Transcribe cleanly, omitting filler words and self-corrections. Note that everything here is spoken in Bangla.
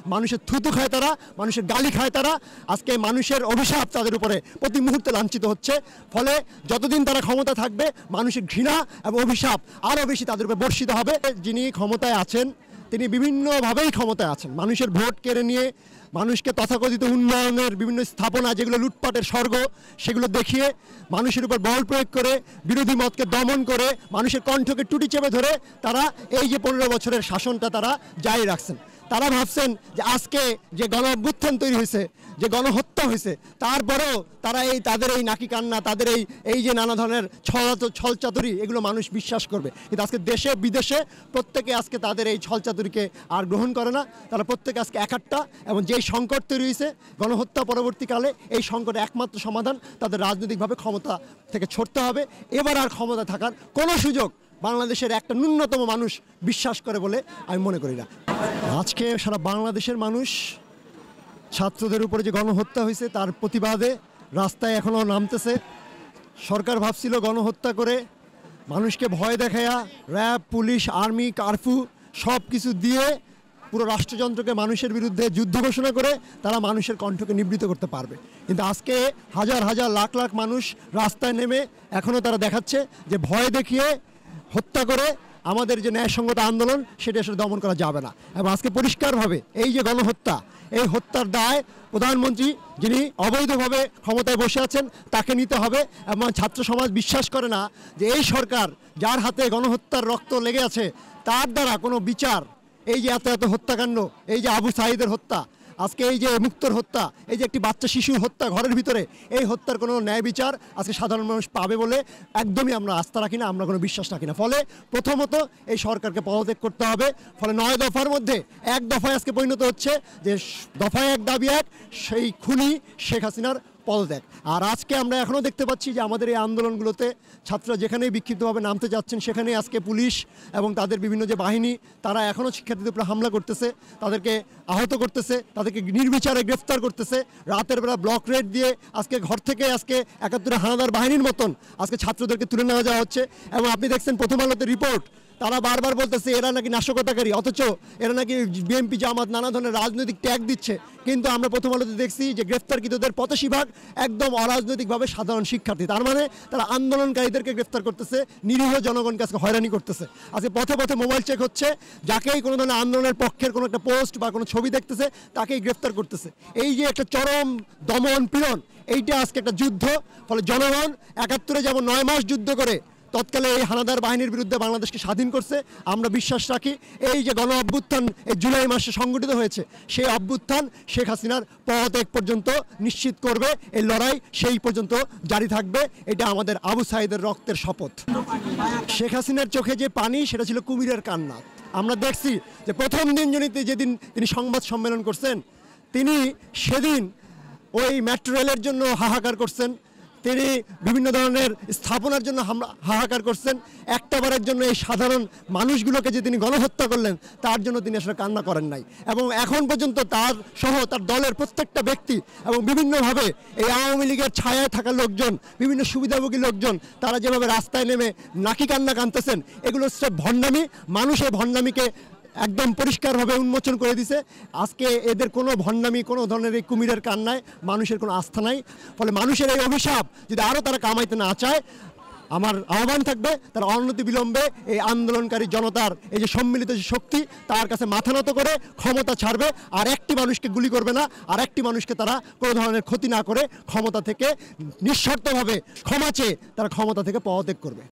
মানুষের থুতু খায় তারা, মানুষের গালি খায় তারা। আজকে মানুষের অভিশাপ তাদের উপরে প্রতি মুহূর্তে লাঞ্ছিত হচ্ছে। ফলে যতদিন তারা ক্ষমতা থাকবে মানুষের ঘৃণা এবং অভিশাপ আরও বেশি তাদের উপরে বর্ষিত হবে। যিনি ক্ষমতায় আছেন তিনি বিভিন্নভাবেই ক্ষমতায় আছেন। মানুষের ভোট কেড়ে নিয়ে মানুষকে তথাকথিত উন্নয়নের বিভিন্ন স্থাপনা যেগুলো লুটপাটের স্বর্গ সেগুলো দেখিয়ে মানুষের উপর বল প্রয়োগ করে বিরোধী মতকে দমন করে মানুষের কণ্ঠকে টুটি চেপে ধরে তারা এই যে 15 বছরের শাসনটা তারা জারি রাখছেন। তারা ভাবছেন যে আজকে যে গণ অভ্যুত্থান তৈরি হয়েছে, যে গণহত্যা হয়েছে, তারপরেও তারা তাদের এই নাকি কান্না, তাদের এই যে নানা ধরনের ছলচাতুরি এগুলো মানুষ বিশ্বাস করবে। কিন্তু আজকে দেশে বিদেশে প্রত্যেকে আজকে তাদের এই ছলচাতুরিকে আর গ্রহণ করে না। তারা প্রত্যেকে আজকে একাট্টা এবং যেই সংকট তৈরি হয়েছে গণহত্যা পরবর্তীকালে এই সংকটের একমাত্র সমাধান তাদের রাজনৈতিকভাবে ক্ষমতা থেকে ছড়তে হবে। এবার আর ক্ষমতা থাকার কোনো সুযোগ বাংলাদেশের একটা ন্যূনতম মানুষ বিশ্বাস করে বলে আমি মনে করি না। আজকে সারা বাংলাদেশের মানুষ ছাত্রদের উপরে যে গণহত্যা হয়েছে তার প্রতিবাদে রাস্তায় এখনও নামতেছে। সরকার ভাবছিল গণহত্যা করে মানুষকে ভয় দেখায়া র্যাব, পুলিশ, আর্মি, কারফিউ সব কিছু দিয়ে পুরো রাষ্ট্রযন্ত্রকে মানুষের বিরুদ্ধে যুদ্ধ ঘোষণা করে তারা মানুষের কণ্ঠকে নিবৃত করতে পারবে। কিন্তু আজকে হাজার হাজার লাখ লাখ মানুষ রাস্তায় নেমে এখনও তারা দেখাচ্ছে যে ভয় দেখিয়ে হত্যা করে আমাদের যে ন্যায়সঙ্গত আন্দোলন সেটা আসলে দমন করা যাবে না। এবং আজকে পরিষ্কারভাবে এই যে গণহত্যা, এই হত্যার দায় প্রধানমন্ত্রী যিনি অবৈধভাবে ক্ষমতায় বসে আছেন তাকে নিতে হবে। এবং ছাত্র সমাজ বিশ্বাস করে না যে এই সরকার যার হাতে গণহত্যার রক্ত লেগে আছে তার দ্বারা কোনো বিচার, এই যে এত এত হত্যাকাণ্ড, এই যে আবু সাঈদের হত্যা, আজকে এই যে মুক্তর হত্যা, এই যে একটি বাচ্চা শিশুর হত্যা ঘরের ভিতরে, এই হত্যার কোনো ন্যায় বিচার আজকে সাধারণ মানুষ পাবে বলে একদমই আমরা আস্থা রাখি না, আমরা কোনো বিশ্বাস রাখি না। ফলে প্রথমত এই সরকারকে পদত্যাগ করতে হবে। ফলে 9 দফার মধ্যে 1 দফায় আজকে পরিণত হচ্ছে যে দফায় 1 দাবি 1, সেই খুনি শেখ হাসিনার পদত্যাগ। আর আজকে আমরা এখনও দেখতে পাচ্ছি যে আমাদের এই আন্দোলনগুলোতে ছাত্ররা যেখানেই বিক্ষিপ্তভাবে নামতে যাচ্ছেন সেখানেই আজকে পুলিশ এবং তাদের বিভিন্ন যে বাহিনী তারা এখনও শিক্ষার্থীদের উপরে হামলা করতেছে, তাদেরকে আহত করতেছে, তাদেরকে নির্বিচারে গ্রেফতার করতেছে। রাতের বেলা ব্লক রেড দিয়ে আজকে ঘর থেকে আজকে 71 হানাদার বাহিনীর মতন আজকে ছাত্রদেরকে তুলে নেওয়া যাওয়া হচ্ছে। এবং আপনি দেখছেন প্রথম আলোতে রিপোর্ট, তারা বারবার বলতেছে এরা নাকি নাশকতাকারী, অথচ এরা নাকি বিএনপি, জামাত নানা ধরনের রাজনৈতিক ট্যাগ দিচ্ছে। কিন্তু আমরা প্রথম আলোতে দেখছি যে গ্রেফতারকৃতদের 85% একদম অরাজনৈতিকভাবে সাধারণ শিক্ষার্থী। তার মানে তারা আন্দোলনকারীদেরকে গ্রেফতার করতেছে, নিরীহ জনগণকে আজকে হয়রানি করতেছে। আজকে পথে পথে মোবাইল চেক হচ্ছে, যাকেই কোনো ধরনের আন্দোলনের পক্ষের কোনো একটা পোস্ট বা কোনো ছবি দেখতেছে তাকেই গ্রেফতার করতেছে। এই যে একটা চরম দমন পীড়ন, এইটা আজকে একটা যুদ্ধ। ফলে জনগণ 71-এ যেমন 9 মাস যুদ্ধ করে তৎকালে এই হানাদার বাহিনীর বিরুদ্ধে বাংলাদেশকে স্বাধীন করছে, আমরা বিশ্বাস রাখি এই যে গণ অভ্যুত্থান এই জুলাই মাসে সংগঠিত হয়েছে সেই অভ্যুত্থান শেখ হাসিনার পদত্যাগ পর্যন্ত নিশ্চিত করবে। এই লড়াই সেই পর্যন্ত জারি থাকবে। এটা আমাদের আবু সাঈদের রক্তের শপথ। শেখ হাসিনার চোখে যে পানি সেটা ছিল কুমিরের কান্না। আমরা দেখছি যে প্রথম দিন যেদিন তিনি সংবাদ সম্মেলন করছেন তিনি সেদিন ওই মেট্রো রেলের জন্য হাহাকার করছেন, তিনি বিভিন্ন ধরনের স্থাপনার জন্য হাহাকার করছেন। একটাবারের জন্য এই সাধারণ মানুষগুলোকে যে তিনি গণহত্যা করলেন তার জন্য তিনি আসলে কান্না করেন নাই। এবং এখন পর্যন্ত তার সহ তার দলের প্রত্যেকটা ব্যক্তি এবং বিভিন্নভাবে এই আওয়ামী লীগের ছায়ায় থাকা লোকজন, বিভিন্ন সুবিধাভোগী লোকজন তারা যেভাবে রাস্তায় নেমে নাকি কান্না কাঁদতেছেন, এগুলো হচ্ছে ভণ্ডামি। মানুষ এই ভণ্ডামিকে একদম পরিষ্কারভাবে উন্মোচন করে দিছে। আজকে এদের কোনো ভণ্ডামি, কোনো ধরনের এই কুমিরের কান্নায় মানুষের কোনো আস্থা নাই। ফলে মানুষের এই অভিশাপ যদি আরও তারা কামাইতে না চায়, আমার আহ্বান থাকবে তারা অনতি বিলম্বে এই আন্দোলনকারী জনতার এই যে সম্মিলিত যে শক্তি তার কাছে মাথা নত করে ক্ষমতা ছাড়বে। আর একটি মানুষকে গুলি করবে না, আর একটি মানুষকে তারা কোনো ধরনের ক্ষতি না করে ক্ষমতা থেকে নিঃশর্তভাবে ক্ষমা চেয়ে তারা ক্ষমতা থেকে পদত্যাগ করবে।